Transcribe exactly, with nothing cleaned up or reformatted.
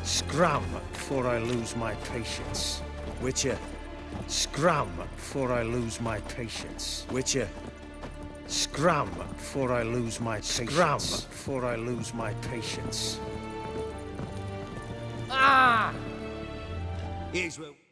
Scram, before I lose my patience. Witcher. Scram, before I lose my patience. Witcher. Scram, before I lose my patience. Scram, before I lose my patience. Ah! Here's where...